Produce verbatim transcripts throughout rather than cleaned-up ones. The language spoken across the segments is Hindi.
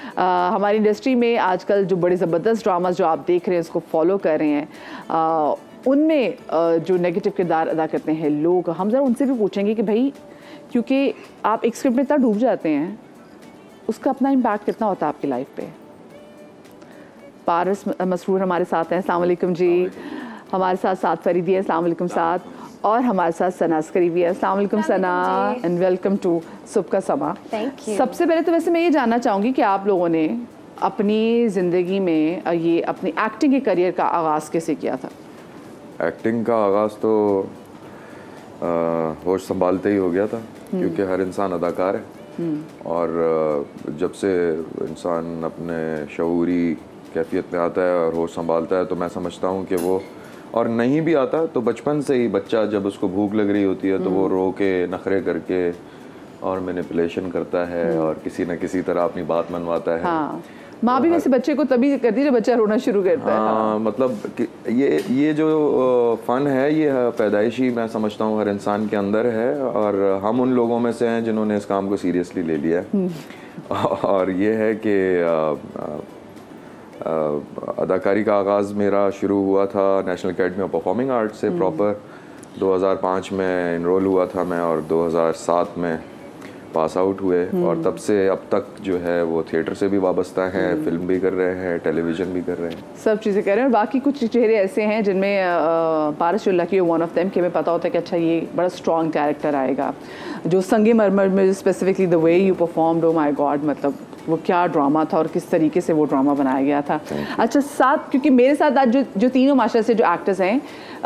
हमारी इंडस्ट्री में आजकल जो बड़े ज़बरदस्त ड्रामास जो आप देख रहे हैं, उसको फॉलो कर रहे हैं, आ, उनमें जो नेगेटिव किरदार अदा करते हैं लोग, हम ज़रा उनसे भी पूछेंगे कि भाई, क्योंकि आप एक स्क्रिप्ट में इतना डूब जाते हैं, उसका अपना इम्पैक्ट कितना होता है आपकी लाइफ पे। पारस मसरूर हमारे साथ हैं, अस्सलाम वालेकुम जी। हमारे साथ साद फरीदी है, अस्सलाम वालेकुम साद। और हमारे साथ सना अस्करी भी है, अस्सलाम वालेकुम सना, एंड वेलकम टू सुबह का समा। Thank you. सबसे पहले तो वैसे मैं ये जानना चाहूँगी कि आप लोगों ने अपनी ज़िंदगी में ये अपनी एक्टिंग के करियर का आगाज़ कैसे किया था? एक्टिंग का आगाज़ तो होश संभालते ही हो गया था, क्योंकि हर इंसान अदाकार है, और जब से इंसान अपने शऊरी कैफियत में आता है और होश संभालता है, तो मैं समझता हूँ कि वो, और नहीं भी आता तो बचपन से ही बच्चा जब उसको भूख लग रही होती है तो वो रो के नखरे करके और मैनिपुलेशन करता है और किसी न किसी तरह अपनी बात मनवाता है। हाँ, माँ भी वैसे बच्चे को तभी करती है जब बच्चा रोना शुरू करता है। हाँ, मतलब कि ये ये जो फ़न है ये पैदाइशी मैं समझता हूँ हर इंसान के अंदर है, और हम उन लोगों में से हैं जिन्होंने इस काम को सीरियसली ले लिया है। और ये है कि अदाकारी का आगाज़ मेरा शुरू हुआ था national academy of performing art से प्रॉपर। दो हज़ार पाँच में इनरोल हुआ था मैं, और दो हज़ार सात में पास आउट हुए, और तब से अब तक जो है वो थिएटर से भी वाबस्ता हैं, फिल्म भी कर रहे हैं, टेलीविज़न भी कर रहे हैं, सब चीज़ें कर रहे हैं। और बाकी कुछ चेहरे ऐसे हैं जिनमें Paras lucky one of them, कि हमें पता होता है कि अच्छा ये बड़ा स्ट्रॉन्ग कैरेक्टर आएगा। जो संगे मरमर में specifically the way you performed, oh my God, मतलब वो क्या ड्रामा था और किस तरीके से वो ड्रामा बनाया गया था। अच्छा, साथ क्योंकि मेरे साथ आज जो जो तीनों माशाल्लाह से जो एक्टर्स हैं,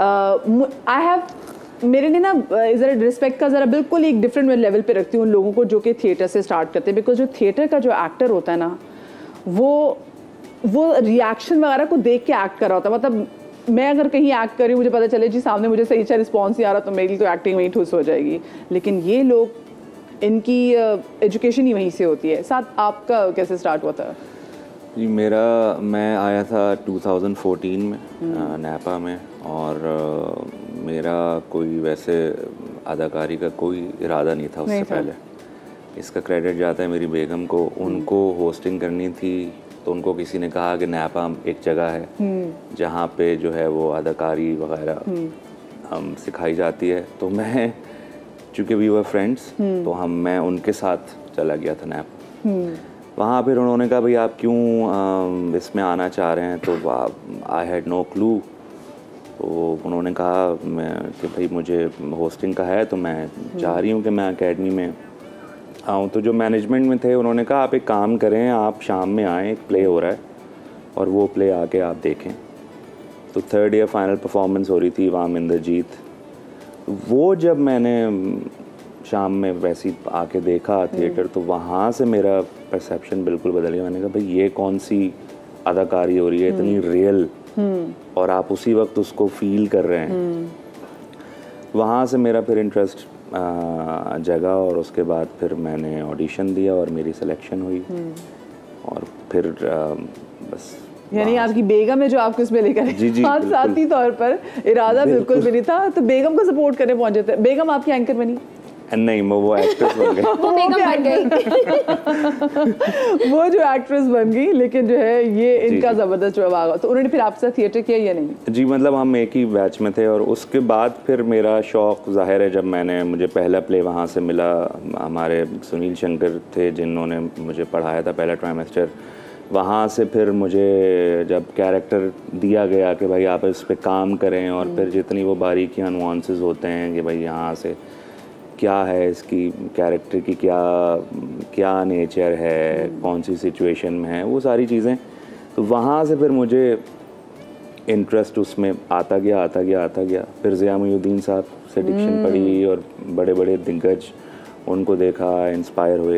आई हैव मेरे लिए ना ज़रा रिस्पेक्ट का ज़रा बिल्कुल एक डिफरेंट लेवल पे रखती हूँ उन लोगों को जो कि थिएटर से स्टार्ट करते हैं, बिकॉज जो थिएटर का जो एक्टर होता है ना, वो वो रिएक्शन वगैरह को देख के एक्ट कर रहा होता है। मतलब मैं अगर कहीं एक्ट कर रही हूँ, मुझे पता चले जी सामने मुझे सही अच्छा रिस्पॉन्स नहीं आ रहा, तो मेरी तो एक्टिंग वहीं ठुस हो जाएगी। लेकिन ये लोग, इनकी एजुकेशन ही वहीं से होती है। साथ आपका कैसे स्टार्ट हुआ था? जी, मेरा मैं आया था दो हज़ार चौदह में नैपा में, और मेरा कोई वैसे अदाकारी का कोई इरादा नहीं था उससे नहीं पहले। इसका क्रेडिट जाता है मेरी बेगम को। उनको होस्टिंग करनी थी, तो उनको किसी ने कहा कि नैपा एक जगह है जहाँ पे जो है वो अदाकारी वगैरह हम सिखाई जाती है। तो मैं, चूँकि वी वर फ्रेंड्स, तो हम मैं उनके साथ चला गया था नैप। वहाँ फिर उन्होंने कहा भाई आप क्यों इसमें आना चाह रहे हैं, तो आई हैड नो क्लू। तो उन्होंने कहा मैं कि भाई मुझे होस्टिंग का है, तो मैं चाह रही हूँ कि मैं एकेडमी में आऊँ। तो जो मैनेजमेंट में थे उन्होंने कहा आप एक काम करें, आप शाम में आएँ, एक प्ले हो रहा है और वो प्ले आके आप देखें। तो थर्ड ईयर फाइनल परफॉर्मेंस हो रही थी वाम इंद्रजीत। वो जब मैंने शाम में वैसी आके देखा थिएटर, तो वहाँ से मेरा परसेप्शन बिल्कुल बदल गया। मैंने कहा भाई ये कौन सी अदाकारी हो रही है, इतनी रियल, और आप उसी वक्त उसको फील कर रहे हैं। वहाँ से मेरा फिर इंटरेस्ट जगा, और उसके बाद फिर मैंने ऑडिशन दिया और मेरी सिलेक्शन हुई, और फिर आ, बस। यानी आपकी बेगम है जो आपको इसमें लेकर जी जी हाँ, साथी तौर पर इरादा बिल्कुल भी नहीं था, तो बेगम को सपोर्ट करने पहुंचे थे। बेगम आपकी एंकर बनी? नहीं, वो वो एक्ट्रेस बन गई। वो बेगम बन गई। वो जो एक्ट्रेस बन गई, लेकिन जो है ये इनका ज़बरदस्त जवाब आ गया। तो उन्होंने फिर आपसे थिएटर किया या नहीं? जी, मतलब हम एक ही बैच में थे, और उसके बाद फिर मेरा शौक़ ज़ाहिर है, जब मैंने मुझे पहला प्ले वहाँ से मिला, हमारे सुनील शंकर थे जिन्होंने मुझे पढ़ाया था पहला ट्राइमेस्टर, वहाँ से फिर मुझे जब कैरेक्टर दिया गया कि भाई आप इस पे काम करें, और फिर जितनी वो बारीकियाँ नुआंसेस होते हैं कि भाई यहाँ से क्या है, इसकी कैरेक्टर की क्या क्या नेचर है, कौन सी सिचुएशन में है, वो सारी चीज़ें, तो वहाँ से फिर मुझे इंटरेस्ट उसमें आता गया आता गया आता गया फिर ज़िया मुइनुद्दीन साहब से डिक्शन पढ़ी, और बड़े बड़े दिग्गज उनको देखा, इंस्पायर हुए,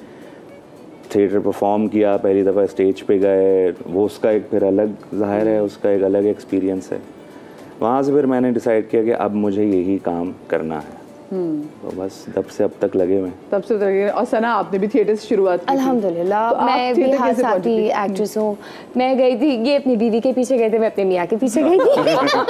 थिएटर परफॉर्म किया, पहली दफ़ा स्टेज पे गए, वो उसका एक फिर अलग, ज़ाहिर है उसका एक अलग एक्सपीरियंस है। वहाँ से फिर मैंने डिसाइड किया कि अब मुझे यही काम करना है, तो बस तब से अब तक लगे हुए। तब से लगे। और सना, आपने भी थिएटर से शुरुआत की? अल्हम्दुलिल्लाह, तो मैं भी हासाती एक्ट्रेस हूँ। मैं गई थी, ये अपनी बीवी के पीछे गए थे, मैं अपने मियाँ के पीछे गई थी।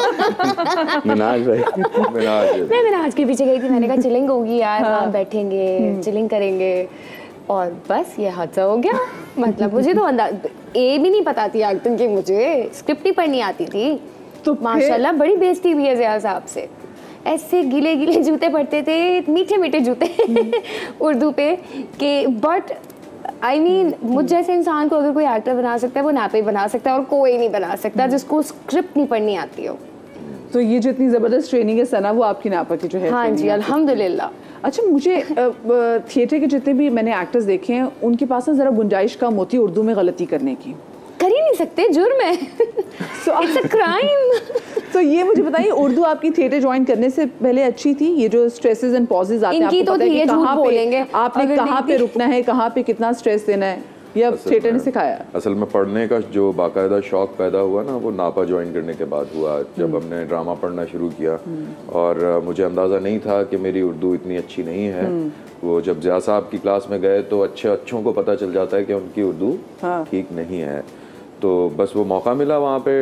मिनाज भाई, मिनाज मैं मिनाज के पीछे गई थी। मैंने कहा चिलिंग होगी यार, वहाँ बैठेंगे, चिलिंग करेंगे। और बस ये हादसा हो गया। मतलब मुझे तो अंदाज ए भी नहीं पता थी एक्टिंग की, मुझे स्क्रिप्ट ही पढ़नी आती थी। तो माशाल्लाह बड़ी बेइज्जती हुई है ज़िया साहब से। ऐसे गीले गीले जूते पढ़ते थे, मीठे मीठे जूते उर्दू पे कि बट आई मीन मुझ जैसे इंसान को अगर कोई एक्टर बना सकता है वो नापे बना सकता है, और कोई नहीं बना सकता जिसको स्क्रिप्ट नहीं पढ़नी आती हो। तो ये जितनी ज़बरदस्त ट्रेनिंग है सना, वो आपकी नापा की जो है। हाँ जी अल्हम्दुलिल्लाह। अच्छा, मुझे थिएटर के जितने भी मैंने एक्टर्स देखे हैं उनके पास ना ज़रा गुंजाइश कम होती है उर्दू में गलती करने की। कर ही नहीं सकते, जुर्म है। so, it's a crime. तो ये मुझे बताइए, उर्दू आपकी थिएटर ज्वाइन करने से पहले अच्छी थी? ये जो स्ट्रेसेस एंड पॉजेज आते हैं, इनकी आपको तो पता है थी, कि ये झूठ कहाँ पे बोलेंगे आपने कहाँ पे रुकना है, कहाँ पे कितना स्ट्रेस देना है, ये अब असल थिएटर ने में- सिखाया? असल में पढ़ने का जो बाकायदा शौक पैदा हुआ ना, वो नापा ज्वाइन करने के बाद हुआ, जब हमने ड्रामा पढ़ना शुरू किया। और अ, मुझे अंदाज़ा नहीं था कि मेरी उर्दू इतनी अच्छी नहीं है। वो जब ज़िया साहब की क्लास में गए तो अच्छे अच्छों को पता चल जाता है कि उनकी उर्दू हाँ। ठीक नहीं है। तो बस वो मौका मिला वहाँ पे,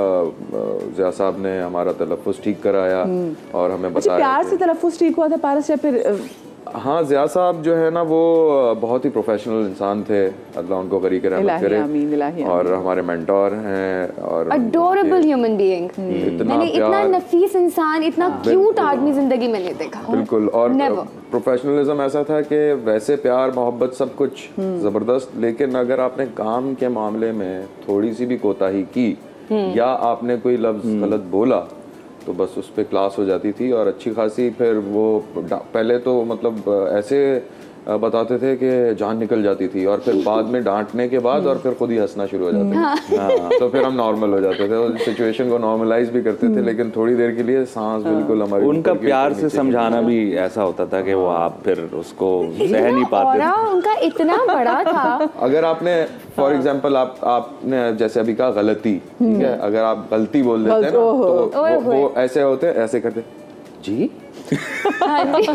ज़िया साहब ने हमारा तलफ़ुज़ ठीक कराया और हमें अच्छा, बताया प्यार कि- से तलफ़ुज़ ठीक हुआ था पारस, या फिर अ, हाँ, ज़िया साहब जो है ना वो बहुत ही प्रोफेशनल इंसान थे, अल्लाह उनको गरी के रहमत इलाही करे। आमीन, इलाही आमीन। और हमारे मेंटोर हैं और अडोरेबल ह्यूमन बीइंग। इतना मैंने इतना प्यार, नफीस इंसान, इतना क्यूट आदमी जिंदगी में नहीं देखा। बिल्कुल। और Never. प्रोफेशनलिज्म ऐसा था कि वैसे प्यार मोहब्बत सब कुछ ज़बरदस्त, लेकिन अगर आपने काम के मामले में थोड़ी सी भी कोताही की या आपने कोई लफ्ज़ गलत बोला तो बस उस पर क्लास हो जाती थी। और अच्छी खासी फिर वो डा- पहले तो मतलब ऐसे बताते थे कि जान निकल जाती थी, और फिर बाद में डांटने के बाद और फिर खुद ही हंसना शुरू हो जाते थे। हाँ, तो फिर हम नॉर्मल हो जाते थे, उस सिचुएशन को नॉर्मलाइज भी करते थे, लेकिन थोड़ी देर के लिए सांस बिल्कुल हमारी उनका ऊपर की प्यार ऊपर से नीचे की। समझाना भी ऐसा होता था कि वो आप फिर उसको सह नहीं पाते ऑरा थे। उनका इतना बड़ा था। अगर आपने फॉर एग्जांपल आप आपने जैसे अभी कहा गलती, ठीक है, अगर आप गलती बोल देते हैं ना, गलत- ओहो। तो ओए वो, होए। वो ऐसे होते ऐसे करते जी हाँ जी।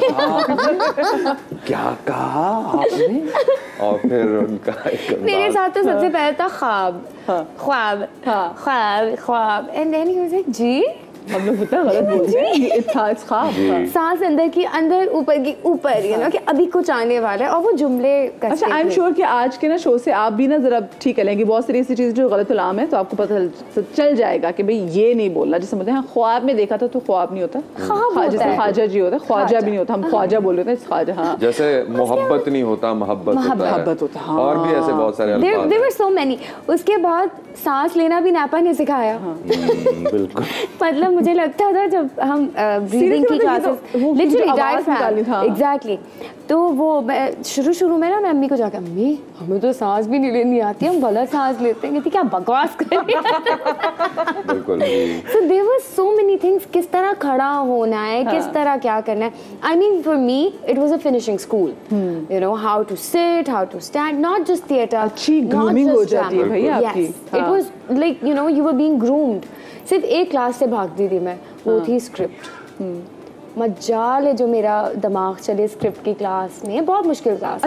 क्या कहा आपने, और फिर उनका एक मेरे अंदाज- साथ तो सबसे पहले था ख्वाब, ख्वाब, हाँ। ख्वाब, ख्वाब, and then he was like जी। हम लोग इतना गलत बोलते हैं, ये था इस ख्वाब था। सांस अंदर की अंदर, ऊपर की ऊपर, यू नो कि अभी कुछ आने वाला है, और वो जुमले अच्छा, आई एम श्योर कि आज के ना शो से आप भी ना जरा ठीक है लेंगे, बहुत सारी ऐसी चीज़ जो गलत उलाम है, तो आपको पता चल, चल जाएगा कि भाई ये नहीं बोलना। जैसे बोलते हैं ख्वाब में देखा था, तो ख्वाब नहीं होता, ख्वाब होता जैसे है। ख्वाजा जी होता है, ख्वाजा भी नहीं होता, हम ख्वाजा बोल रहे थे, ख्वाजा। हाँ, जैसे मोहब्बत नहीं होता, मोहब्बत होता है। मोहब्बत होता है, हाँ। और भी ऐसे बहुत सारे देयर अल्फाज देयर हैं। Were so many. उसके बाद सांस लेना भी नापा ने सिखाया। हम्म, बिल्कुल। मतलब मुझे लगता था जब हम ब्रीदिंग Seriously, की मतलब ये क्लासेस तो- वो जो लिटरली आवाज़ निकाली, हाँ। एग्जैक्टली, तो वो मैं शुरू शुरू में ना मैं अम्मी को जाकर, अम्मी हमें तो सांस भी नहीं लेनी आती, हम गलत सांस लेते हैं। कहती क्या बकवास कर रही है। बिल्कुल। So there were so many things, किस तरह खड़ा होना है, किस तरह क्या करना है। I mean for me it was a finishing school. You know how to sit, how to stand, not just theatre. अच्छी not grooming just हो जाती है drama. भैया आपकी। Yes, it हाँ। was like you know you were being groomed. सिर्फ एक क्लास से भागती थी मैं, वो थी स्क्रिप्ट। मजाल है जो मेरा दिमाग चले स्क्रिप्ट की क्लास में, बहुत मुश्किल क्लास।